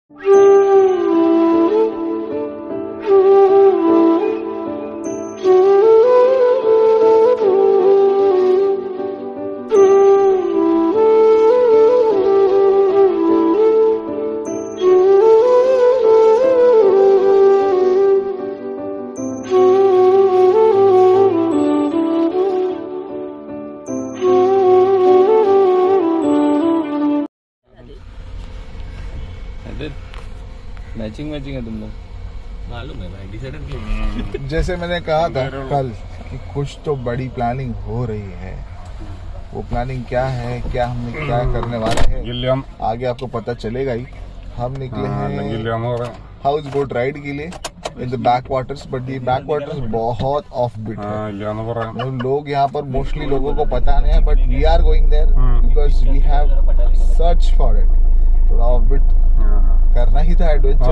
Matching है तुम लोग, मालूम है भाई, डिसाइडेड क्यों? जैसे मैंने कहा था कल कि कुछ तो बड़ी प्लानिंग हो रही है। वो प्लानिंग क्या है, क्या हमने क्या करने वाले हैं, आगे आपको पता चलेगा ही। हम निकले हैं हाउस बोट राइड के लिए in the backwaters, but ये बैक वाटर्स बहुत ऑफ बीट है। लोग यहाँ पर मोस्टली लोगों को पता नहीं है, but we are going there because we have search for it. थोड़ा ऑफ बीट करना ही था एडवेंचर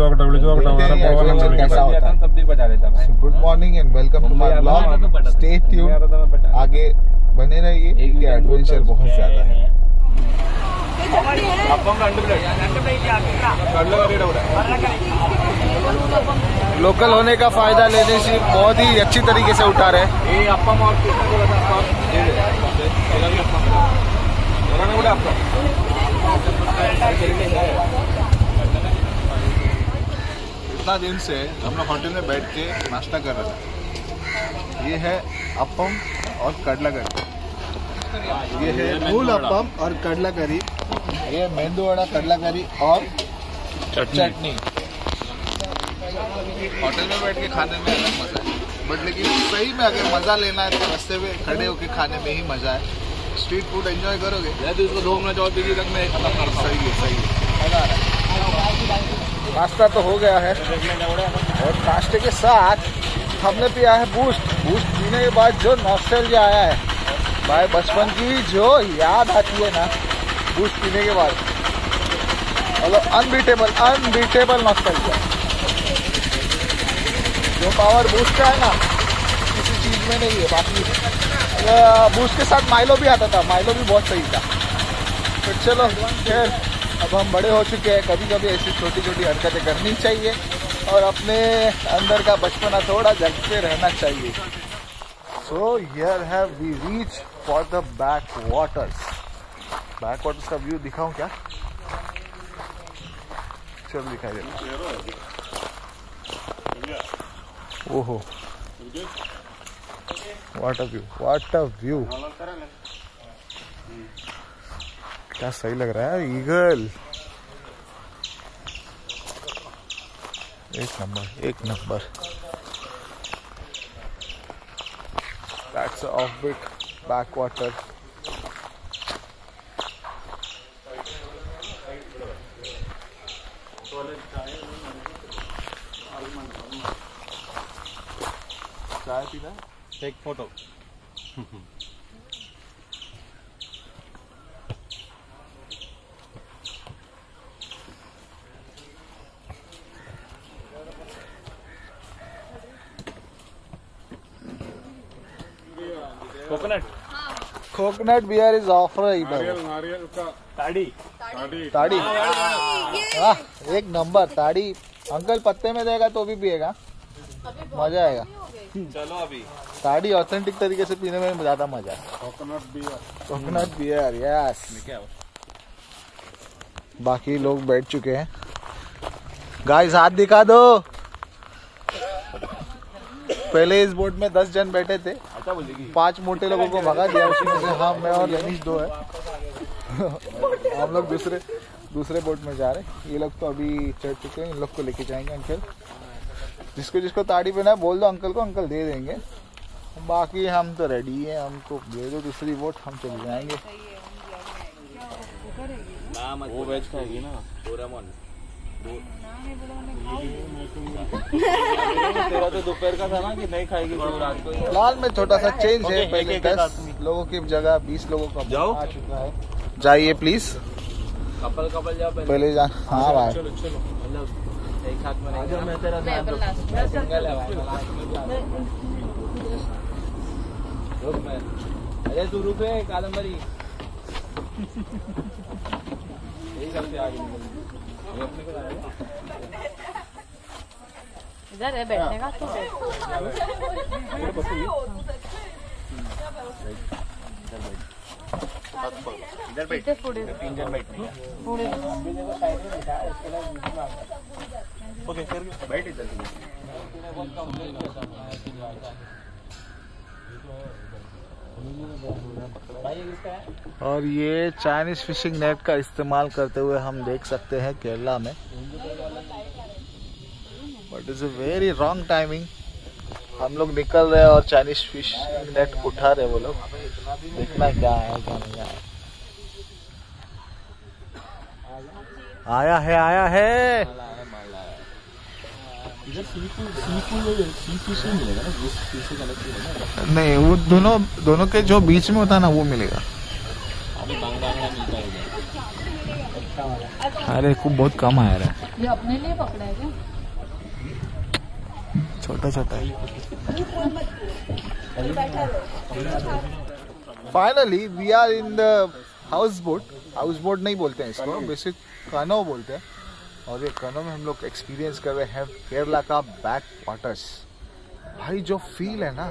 कैसा होता है। तब भी बता देता भाई। Good morning and welcome to my blog. Stay tuned, आगे बने रहिए, ये एडवेंचर बहुत ज्यादा है। लोकल होने का फायदा लेने से बहुत ही अच्छी तरीके से उठा रहे। इतना दिन से हम लोग होटल में बैठ के नाश्ता कर रहे थे। ये है अप्पम और कडला करी, ये है फूल अप्पम और कडला करी, ये मेंदू वड़ा कडला करी और चटनी। होटल में बैठ के खाने में अलग मजा है, बट लेकिन सही में अगर मजा लेना है तो रास्ते में खड़े होके खाने में ही मजा है। स्ट्रीट फूड एंजॉय करोगे तो इसको 2 मिनट और बिजी रखना है। सही है, मजा आ रहा है। नाश्ता तो हो गया है और नाश्ते के साथ हमने पिया है बूस्ट। बूस्ट पीने के बाद जो नॉस्टैल्जिया आया है भाई, बचपन की जो याद आती है ना बूस्ट पीने के बाद, मतलब अनबीटेबल नॉस्टैल्जिया। जो पावर बूस्ट का है ना किसी चीज में नहीं है। बाकी बूस्ट के साथ माइलो भी आता था, माइलो भी बहुत सही था। तो चलो खैर, अब हम बड़े हो चुके हैं, कभी कभी ऐसी छोटी छोटी हरकतें करनी चाहिए और अपने अंदर का बचपना थोड़ा जगते रहना चाहिए। So here have we reach for the backwaters. Backwaters का व्यू दिखाऊं क्या? चलो दिखाई देता। ओहो, व्हाट अ व्यू, क्या सही लग रहा है। ईगल एक नंबर। That's off-beat backwater. चाय पीना, take photo. Coconut beer is offer. नारियल का ताड़ी। एक नंबर ताड़ी। अंकल पत्ते में देगा तो भी पिएगा, मजा आएगा। चलो अभी ताड़ी ऑथेंटिक तरीके से पीने में ज्यादा मजा है। Coconut beer yes. बाकी लोग बैठ चुके हैं। गाइस हाथ दिखा दो। पहले इस बोट में 10 जन बैठे थे, 5 मोटे लोगों को भगा दिया, उसमें से हम, मैं और यनीश 2 है। हम लोग दूसरे बोट में जा रहे। ये लोग तो अभी चढ़ चुके हैं, इन लोग को लेके जाएंगे अंकल। जिसको ताड़ी पीना है बोल दो अंकल को, अंकल दे देंगे। बाकी हम तो रेडी हैं, हमको दे दो दूसरी बोट, हम चले जाएंगे। वो वेज खाएगी ना डोरेमोन। तेरा तो दोपहर का था ना कि नहीं खाएगी तो रात को। फिलहाल में छोटा सा चेंज है, पहले 10 लोगों की जगह 20 लोगों का जाओ आ चुका है। जाइए प्लीज, कपल जाओ पहले जा। हाँ भाई चलो मतलब एक साथ में नहीं। मैं तेरा मैं सिंगल है भाई। रुक मैं, अरे तू रुक कादम्बरी। इधर है बैठने का तो इधर बैठे पुढे पुढे ओके बैठ इधर। और ये चाइनीज फिशिंग नेट का इस्तेमाल करते हुए हम देख सकते हैं केरला में, but is a very wrong timing. हम लोग निकल रहे हैं और चाइनीज फिशिंग नेट उठा रहे वो लोग। देखना क्या है क्या नहीं आया। आया है नहीं, वो दोनों के जो बीच में होता है ना वो मिलेगा। अरे को बहुत कम आया रहा है। ये अपने लिए पकड़ा है क्या? छोटा छोटा है। Finally we are in the houseboat नहीं बोलते हैं इसको, बेसिक कनो बोलते हैं। और ये कनो में हम लोग एक्सपीरियंस कर रहे हैं केरला का बैक वाटर्स। भाई जो फील है ना,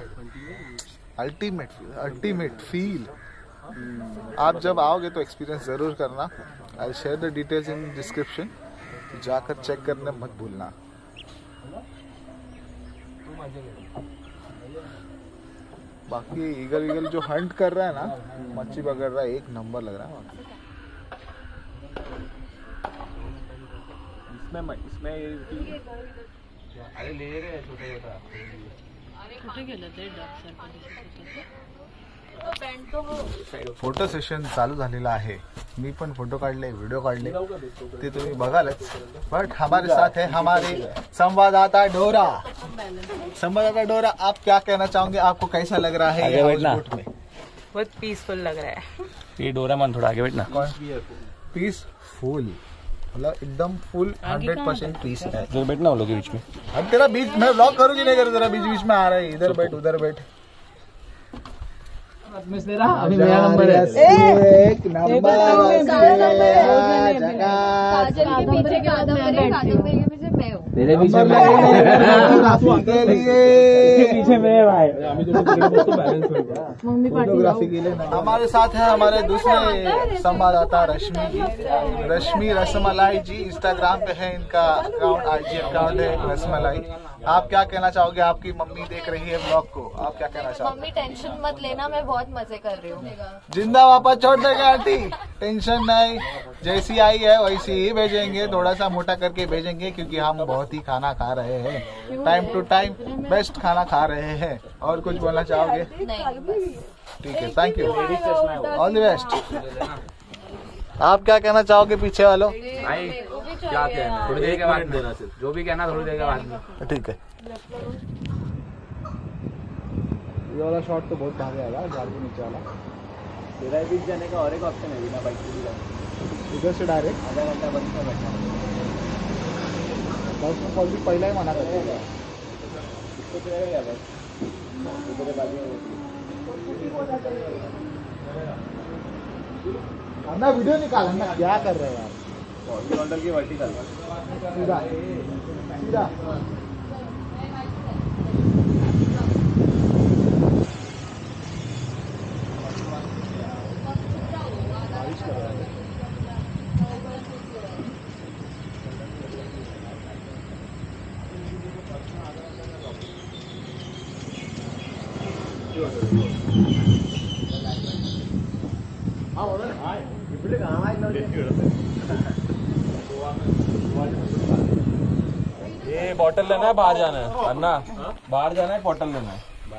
अल्टीमेट फील। आप जब आओगे तो एक्सपीरियंस जरूर करना। I share the details in description, जाकर चेक करने मत भूलना। बाकी ईगल जो हंट कर रहा है ना, मच्छी पकड़ रहा है, एक नंबर लग रहा है। इसमें अरे ले रहे हैं छोटे छोटा कुठे गेलं ते डॉग फोटो सेशन चालू झालेला आहे। मी पण फोटो काढले, व्हिडिओ काढले, ते तुम्ही बघालच। बट हमारे साथ है हमारे संवाददाता डोरा। आप क्या कहना चाहोगे? आपको कैसा लग रहा है ये हाउस बोट में? बहुत पीसफुल लग रहा है। ये डोरामन थोड़ा आगे बैठना। पीसफुल मतलब एकदम फुल 100% पीस है। इधर बैठना वो लोग के बीच में। अब तेरा बीच मैं व्लॉग करूँगी नहीं कर, तेरा बीच में आ रहा है। इधर बैठ उधर बैठ। अभी मेरा नंबर है। एक नंबर तेरे पीछे पीछे मेरे भाई। फोटोग्राफी के लिए हमारे साथ है हमारे दूसरे संवाददाता रश्मि रसमलाई जी। इंस्टाग्राम पे है इनका अकाउंट, IG अकाउंट है रसमलाई। आप क्या कहना चाहोगे? आपकी मम्मी देख रही है ब्लॉग को, आप क्या कहना चाहोगे? मम्मी टेंशन मत लेना, मैं बहुत मजे कर रही हूँ। जिंदा वापस छोड़ देगा आंटी, टेंशन नहीं। जैसी आई है वैसी ही भेजेंगे, थोड़ा सा मोटा करके भेजेंगे क्योंकि हम बहुत ही खाना खा रहे हैं, टाइम टू टाइम बेस्ट खाना खा रहे हैं। और कुछ बोलना चाहोगे? ठीक है, thank you, all the best. आप क्या कहना चाहोगे पीछे वालों? क्या कहना, थोड़ी देर के बाद देना, सिर्फ जो भी कहना थोड़ी देर के बाद में। ठीक है। ये वाला शॉट तो बहुत भाग आएगा, जाल के नीचे वाला। तेरा बीच जाने का और एक ऑप्शन है, बिना बाइक से भी इधर से डायरेक्ट आधा घंटा बंद कर बैठना। बस में कॉल भी पहला ही मना करते हैं। इसको चलेगा बस तेरे बाजू में अन्ना वीडियो निकाल। अन्ना क्या कर रहे हो यार? हॉरिजॉन्टल की वर्टिकल सीधा सीधा। ये बॉटल लेना है, बाहर जाना है अन्ना, बाहर जाना है, बॉटल लेना है।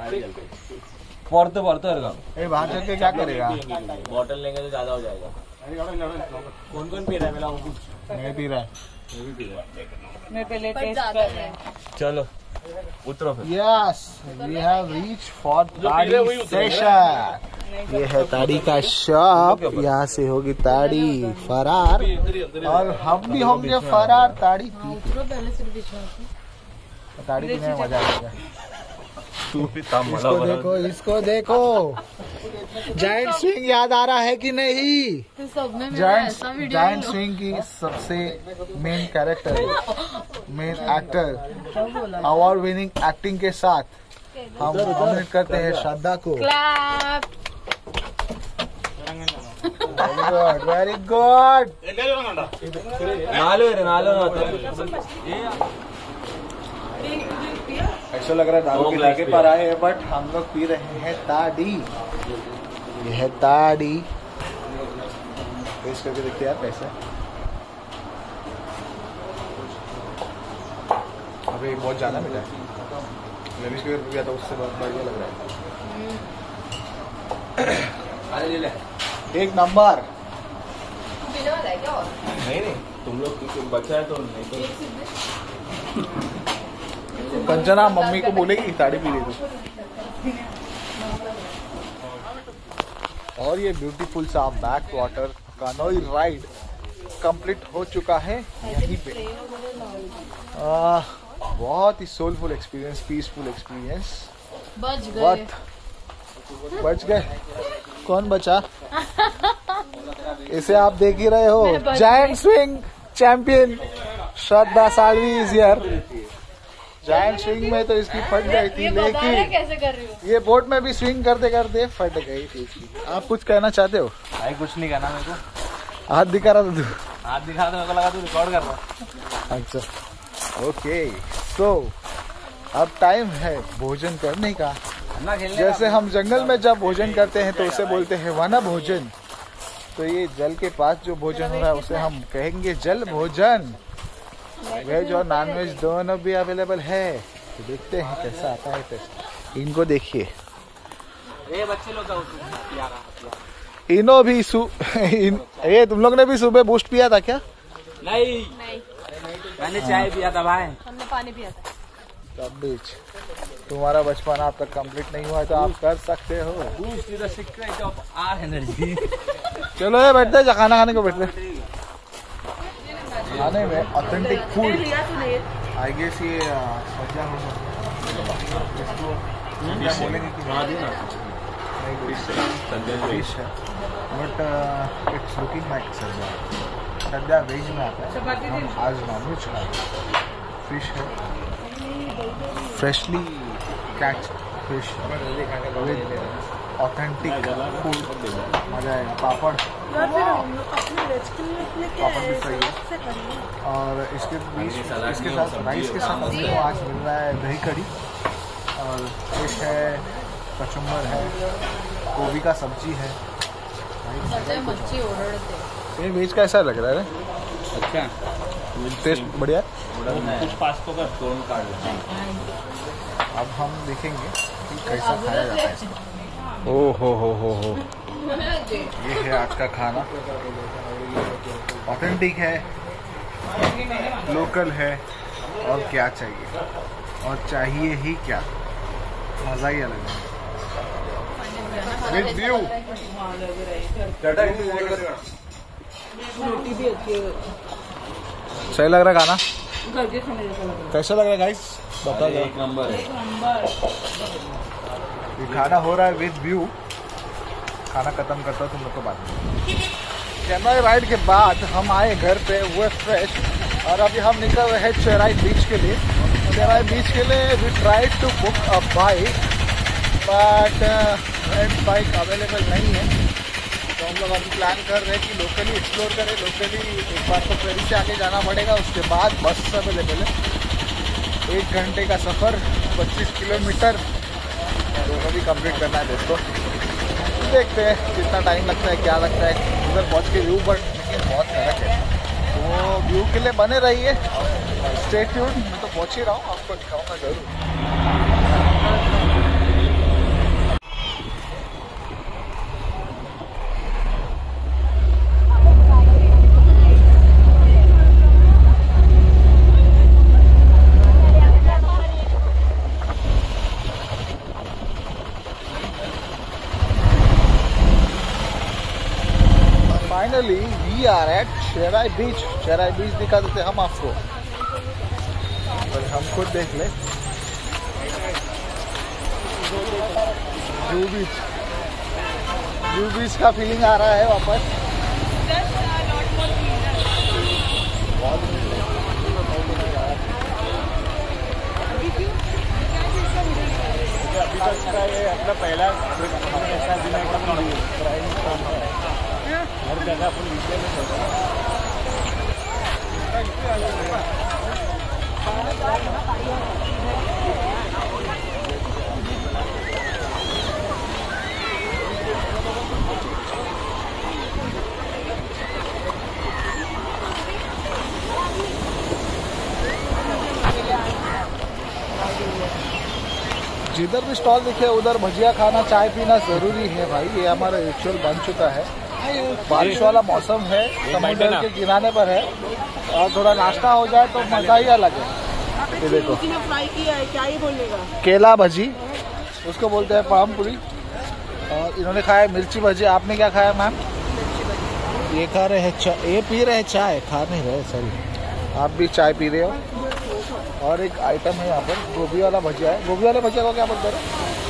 पढ़ते बाहर चल के क्या करेगा? बॉटल लेंगे तो ज्यादा हो जाएगा। कौन कौन पी रहा है? मैं पी रहा है। मैं पहले टेस्ट कर रहा है। चलो उतरो फिर। Yes, we have reach for toddy session. ये है ताड़ी का शॉप, यहाँ से होगी ताड़ी फरार और हम भी होंगे फरार। ताड़ी पीने में मजा आएगा। इसको देखो जायंट स्विंग याद आ रहा है कि नहीं? तो सब में जायंट स्विंग की सबसे main character, main actor, award winning acting के साथ हम नॉमिनेट करते हैं श्रद्धा को। क्लैप। Very good. ऐसा लग रहा है दारू के ठेके पर आए हैं, बट हम लोग पी रहे हैं ताड़ी। ये है ताड़ी। टेस्ट करके देखते यार कैसा है। अबे बहुत ज्यादा मिला है। रमेश के पिया था उससे बहुत बढ़िया लग रहा है। एक नंबर। नहीं तुम लोग बचा है तो नहीं तो कंचना मम्मी को बोलेगी ताड़ी पी ले दो। और ये ब्यूटीफुल सा backwater canoe ride complete हो चुका है यहीं पे। बहुत ही सोलफुल एक्सपीरियंस, पीसफुल एक्सपीरियंस। बच गए। कौन बचा? इसे आप देख ही रहे हो, giant swing champion Shraddha Salvi is here. Giant swing में तो इसकी फट गई थी, लेकिन कैसे कर रही हो? ये बोट में भी स्विंग करते करते फट गई थी इसकी। आप कुछ कहना चाहते हो? भाई कुछ नहीं कहना मेरे को। हाथ दिखा रहा था तू? हाथ दिखा तो मेरे को लगा तू रिकॉर्ड कर रहा। अच्छा ओके, सो अब टाइम है भोजन करने का। जैसे हम जंगल में जब भोजन करते हैं तो उसे बोलते हैं वन भोजन, तो ये जल के पास जो भोजन हो रहा है उसे हम कहेंगे जल भोजन। वेज और नॉन वेज दोनों भी अवेलेबल है, तो देखते हैं कैसा आता है टेस्ट। इनको देखिए, बच्चे लोग इनो भी ये तुम लोग ने भी सुबह बूस्ट पिया था क्या? नहीं, मैंने चाय पिया था भाई। हमने पानी पिया था। तब बीच तुम्हारा बचपन आप तक कंप्लीट नहीं हुआ तो आप कर सकते हो। Boost is the secret of our energy. चलो ये बैठते हैं, खाना खाने को बैठते हैं। खाने में ऑथेंटिक फूड आई गेस ये सज्जा हो सकता बोलेंगे कि फिश है, बट इट्स लुकिंग लाइक सज्जा। सज्जा वेज में आता है, हम आज नॉनवेज खाए। फिश है, freshly catch fish with authentic food, मजा आएगा। पापड़ भी सही है। और इसके बीच इसके साथ राइस के साथ हमको आज मिल रहा है दही कड़ी, और फिश है, कचुम्बर है, गोभी का सब्जी है। ये वेज कैसा लग रहा है? अच्छा, टेस्ट बढ़िया। कुछ पास्तों का तोड़ काट लेते हैं। अब हम देखेंगे कि कैसा खाया जाता है इसको। ओ हो। ये है आज का खाना, ऑथेंटिक है, लोकल है, और क्या चाहिए, और चाहिए ही क्या, मजा ही अलग है। With view. सही लग रहा है खाना? कैसा लग रहा है गाइस? बताओ। एक नंबर। ये खाना हो रहा है विद व्यू। खाना खत्म करता हूँ तुम लोग को बाद में। कैमरा राइड के बाद हम आए घर पे, वो फ्रेश, और अभी हम निकल रहे हैं चेराई बीच के लिए। चेराई बीच के लिए we try to book a bike, but rent bike available नहीं है, तो हम लोग अभी प्लान कर रहे हैं कि लोकली एक्सप्लोर करें। लोकली एक बार तो फेरी से आगे जाना पड़ेगा, उसके बाद बस अवेलेबल है। 1 घंटे का सफ़र, 25 किलोमीटर दोनों भी कंप्लीट करना है दोस्तों। देखते हैं कितना टाइम लगता है, क्या लगता है। उधर पहुँच के व्यू बट लेकिन बहुत फर्क है, तो व्यू के लिए बने रहिए। स्टे ट्यून्ड, मैं तो पहुँच ही रहा हूँ, आपको दिखाऊंगा जरूर। Finally, we are at Cherai Beach. Cherai Beach दिखा देते हम आपको, पर हम खुद देख ले। जू बीच का फीलिंग आ रहा है वापस। अभी तक का ये अपना पहला ऐसा दिन है हर जगह अपन नीचे में जिधर भी स्टॉल दिखे उधर भजिया खाना चाय पीना जरूरी है भाई। ये हमारा रिचुअल बन चुका है। बारिश वाला मौसम है, समुद्र के किनारे पर है और थोड़ा नाश्ता हो जाए तो मजा ही अलग है। ये देखो फ्राई किया है, क्या ही बोलेगा। केला भजी उसको बोलते हैं, पाम पूरी। और इन्होंने खाया मिर्ची भजी। आपने क्या खाया मैम? ये खा रहे हैं चाय, ये पी रहे हैं चाय, खा नहीं रहे सॉरी। आप भी चाय पी रहे हो। और एक आइटम है यहाँ पर गोभी वाला भजिया है। गोभी वाला भजिया को क्या बोलते हैं?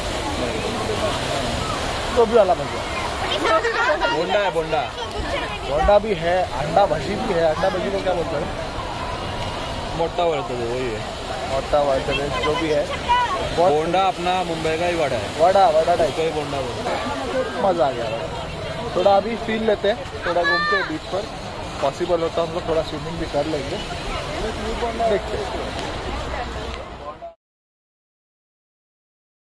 गोभी वाला भजिया बोंडा है, बोंडा बोंडा भी है। अंडा भजी भी है। अंडा भजी को क्या बोलते हैं? मोटा बोलते थे, वही है मोटा वाइट जो भी है। बोंडा अपना मुंबई का ही वड़ा है। वड़ा टाइप कोई बोंडा बोलते। मज़ा आ गया। थोड़ा अभी फील लेते हैं, थोड़ा घूमते हैं बीच पर। पॉसिबल होता है हम लोग थोड़ा स्विमिंग भी कर लेंगे, देखते हैं।